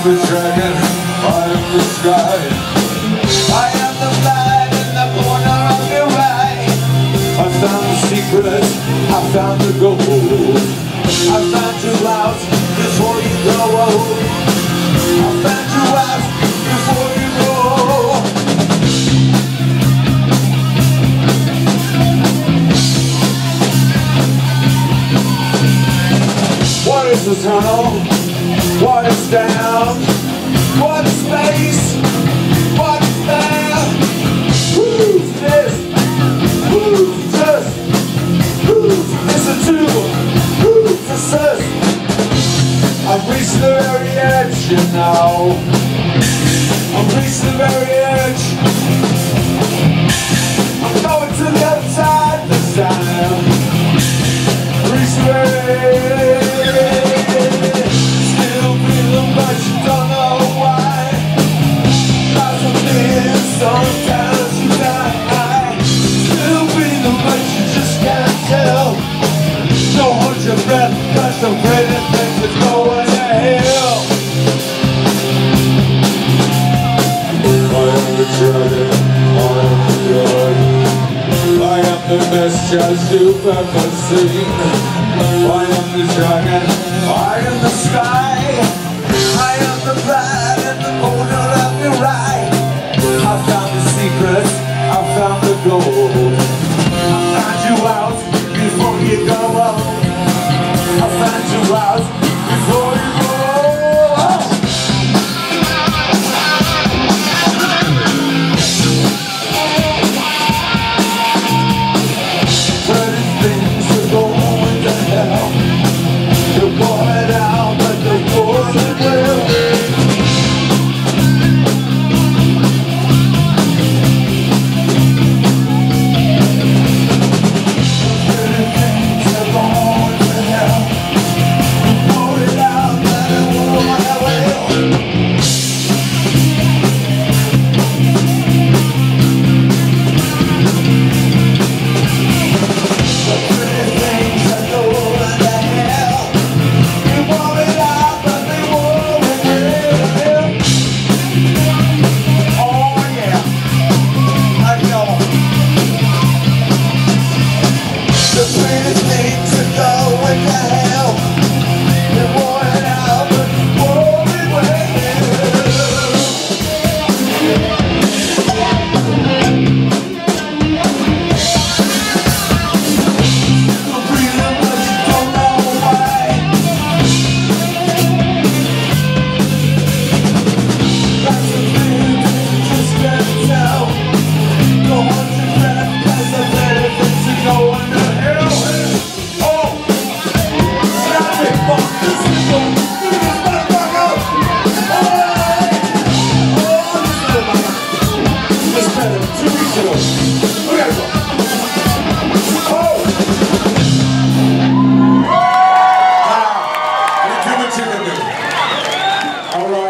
the dragon, I am the sky. I am the light in the corner of your eye. I found the secret, I found the gold. I found you out before you go. I found you out before you go. What is the tunnel? What is down? What is space? What is there? Who's this? Who's this? Who's this to? Who's this? I've reached the very edge, you know. I've reached the very edge. I'm going to the other side this time. Reached the very edge. Still feeling, but you don't know why. Lots of things, sometimes you die. Still feeling, but you just can't tell. Don't hold your breath, cause the greatest things is going to hell. I am the dragon, I am the god. I am the best chance you've ever seen. I am the dragon, I am the sky. I am the pride in the corner of your eye. I found the secret, I found the gold. I found you out before you go home. I found you out before you go. Pretty things are going to hell. They're going out, but they're going well. All right.